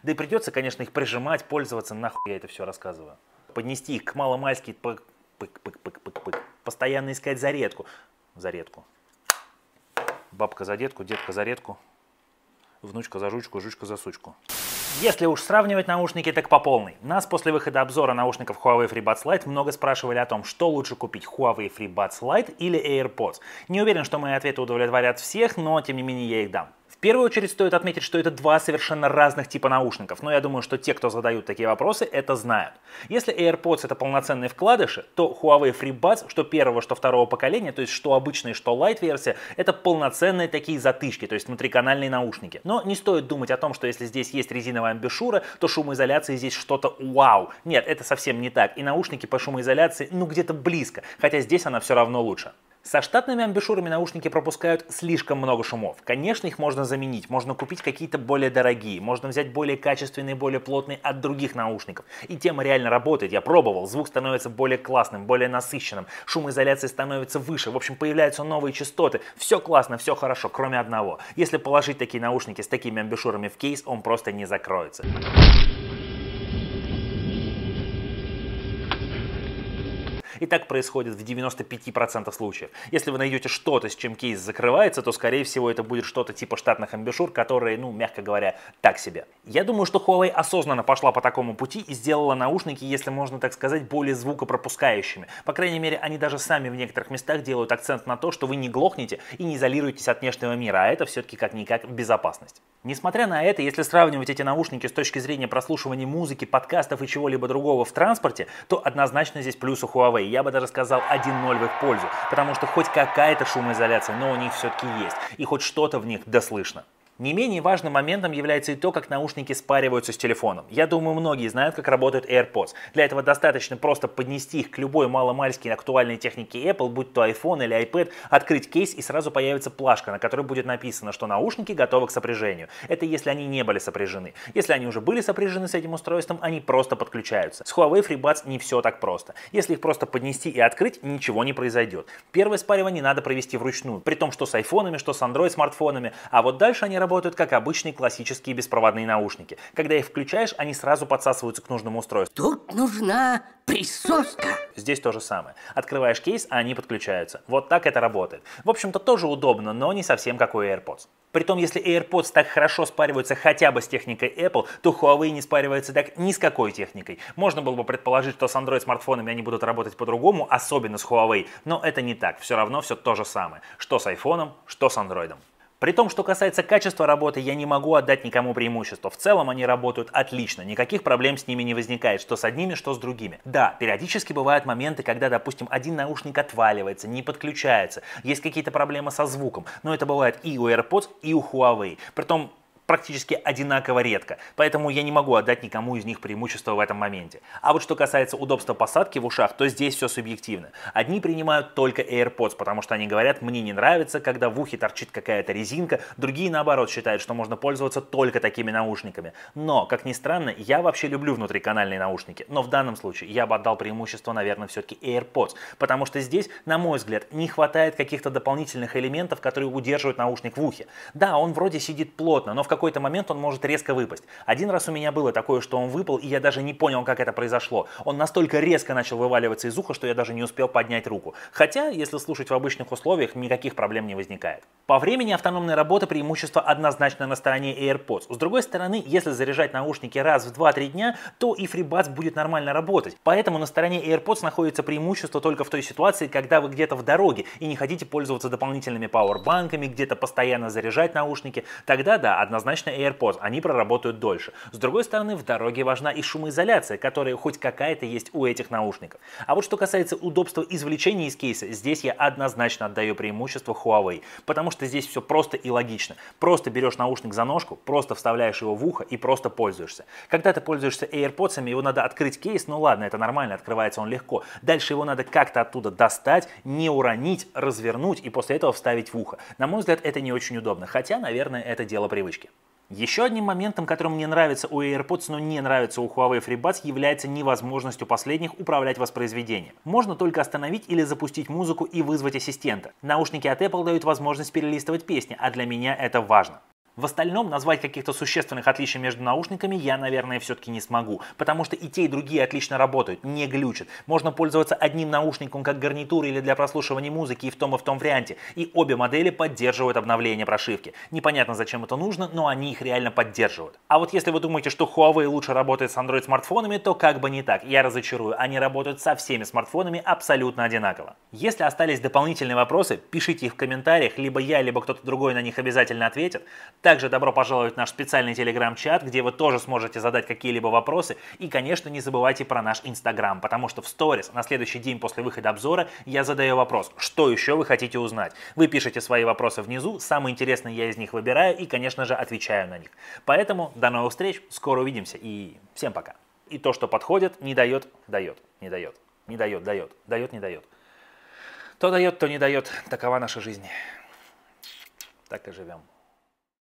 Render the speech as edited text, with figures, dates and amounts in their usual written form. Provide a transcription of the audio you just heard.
Да и придется, конечно, их прижимать, пользоваться, нахуй я это все рассказываю. Поднести их к маломальски, постоянно искать зарядку. Бабка за детку, детка за редку, внучка за жучку, жучка за сучку. Если уж сравнивать наушники, так по полной. Нас после выхода обзора наушников Huawei FreeBuds Lite много спрашивали о том, что лучше купить, Huawei FreeBuds Lite или AirPods. Не уверен, что мои ответы удовлетворят всех, но тем не менее я их дам. В первую очередь стоит отметить, что это два совершенно разных типа наушников, но я думаю, что те, кто задают такие вопросы, это знают. Если AirPods это полноценные вкладыши, то Huawei FreeBuds, что первого, что второго поколения, то есть что обычная, что Lite версия, это полноценные такие затычки, то есть внутриканальные наушники. Но не стоит думать о том, что если здесь есть резиновая амбушюра, то шумоизоляции здесь что-то вау. Нет, это совсем не так, и наушники по шумоизоляции где-то близко, хотя здесь она все равно лучше. Со штатными амбушюрами наушники пропускают слишком много шумов. Конечно, их можно заменить, можно купить какие-то более дорогие, можно взять более качественные, более плотные от других наушников. И тема реально работает, я пробовал, звук становится более классным, более насыщенным, шумоизоляция становится выше, в общем, появляются новые частоты. Все классно, все хорошо, кроме одного. Если положить такие наушники с такими амбушюрами в кейс, он просто не закроется. И так происходит в 95% случаев. Если вы найдете что-то, с чем кейс закрывается, то, скорее всего, это будет что-то типа штатных амбушюр, которые, мягко говоря, так себе. Я думаю, что Huawei осознанно пошла по такому пути и сделала наушники, если можно так сказать, более звукопропускающими. По крайней мере, они даже сами в некоторых местах делают акцент на то, что вы не глохнете и не изолируетесь от внешнего мира, а это все-таки как-никак безопасность. Несмотря на это, если сравнивать эти наушники с точки зрения прослушивания музыки, подкастов и чего-либо другого в транспорте, то однозначно здесь плюс у Huawei. Я бы даже сказал 1-0 в их пользу, потому что хоть какая-то шумоизоляция, но у них все-таки есть, и хоть что-то в них дослышно. Не менее важным моментом является и то, как наушники спариваются с телефоном. Я думаю, многие знают, как работают AirPods. Для этого достаточно просто поднести их к любой маломальски актуальной технике Apple, будь то iPhone или iPad, открыть кейс и сразу появится плашка, на которой будет написано, что наушники готовы к сопряжению. Это если они не были сопряжены. Если они уже были сопряжены с этим устройством, они просто подключаются. С Huawei FreeBuds не все так просто. Если их просто поднести и открыть, ничего не произойдет. Первое спаривание надо провести вручную, при том, что с айфонами, что с Android смартфонами, а вот дальше они работают как обычные классические беспроводные наушники. Когда их включаешь, они сразу подсасываются к нужному устройству. Тут нужна присоска. Здесь то же самое. Открываешь кейс, а они подключаются. Вот так это работает. В общем-то тоже удобно, но не совсем как у AirPods. Притом, если AirPods так хорошо спариваются хотя бы с техникой Apple, то Huawei не спаривается так ни с какой техникой. Можно было бы предположить, что с Android смартфонами они будут работать по-другому, особенно с Huawei, но это не так. Все равно все то же самое. Что с iPhone, что с Android. При том, что касается качества работы, я не могу отдать никому преимущество. В целом они работают отлично, никаких проблем с ними не возникает, что с одними, что с другими. Да, периодически бывают моменты, когда, допустим, один наушник отваливается, не подключается, есть какие-то проблемы со звуком, но это бывает и у AirPods, и у Huawei. Притом практически одинаково редко, поэтому я не могу отдать никому из них преимущество в этом моменте. А вот что касается удобства посадки в ушах, то здесь все субъективно. Одни принимают только AirPods, потому что они говорят, мне не нравится, когда в ухе торчит какая-то резинка, другие наоборот считают, что можно пользоваться только такими наушниками. Но, как ни странно, я вообще люблю внутриканальные наушники, но в данном случае я бы отдал преимущество, наверное, все-таки AirPods, потому что здесь, на мой взгляд, не хватает каких-то дополнительных элементов, которые удерживают наушник в ухе. Да, он вроде сидит плотно, но в какой-то момент он может резко выпасть. Один раз у меня было такое, что он выпал, и я даже не понял, как это произошло. Он настолько резко начал вываливаться из уха, что я даже не успел поднять руку. Хотя, если слушать в обычных условиях, никаких проблем не возникает. По времени автономной работы преимущество однозначно на стороне AirPods. С другой стороны, если заряжать наушники раз в 2-3 дня, то и FreeBuds будет нормально работать. Поэтому на стороне AirPods находится преимущество только в той ситуации, когда вы где-то в дороге и не хотите пользоваться дополнительными пауэрбанками, где-то постоянно заряжать наушники. Тогда да, однозначно AirPods, они проработают дольше. С другой стороны, в дороге важна и шумоизоляция, которая хоть какая-то есть у этих наушников. А вот что касается удобства извлечения из кейса, здесь я однозначно отдаю преимущество Huawei, потому что здесь все просто и логично. Просто берешь наушник за ножку, просто вставляешь его в ухо и просто пользуешься. Когда ты пользуешься AirPods, его надо открыть кейс, ну ладно, это нормально, открывается он легко. Дальше его надо как-то оттуда достать, не уронить, развернуть и после этого вставить в ухо. На мой взгляд, это не очень удобно, хотя, наверное, это дело привычки. Еще одним моментом, который мне нравится у AirPods, но не нравится у Huawei FreeBuds, является невозможность у последних управлять воспроизведением. Можно только остановить или запустить музыку и вызвать ассистента. Наушники от Apple дают возможность перелистывать песни, а для меня это важно. В остальном назвать каких-то существенных отличий между наушниками я, наверное, все-таки не смогу, потому что и те, и другие отлично работают, не глючат. Можно пользоваться одним наушником как гарнитурой или для прослушивания музыки и в том варианте, и обе модели поддерживают обновление прошивки. Непонятно, зачем это нужно, но они их реально поддерживают. А вот если вы думаете, что Huawei лучше работает с Android смартфонами, то как бы не так, я разочарую, они работают со всеми смартфонами абсолютно одинаково. Если остались дополнительные вопросы, пишите их в комментариях, либо я, либо кто-то другой на них обязательно ответит. Также добро пожаловать в наш специальный телеграм-чат, где вы тоже сможете задать какие-либо вопросы. И, конечно, не забывайте про наш инстаграм, потому что в сторис на следующий день после выхода обзора я задаю вопрос, что еще вы хотите узнать. Вы пишете свои вопросы внизу, самые интересные я из них выбираю и, конечно же, отвечаю на них. Поэтому до новых встреч, скоро увидимся и всем пока. И то, что подходит, не дает, не дает. То дает, то не дает. Такова наша жизнь. Так и живем.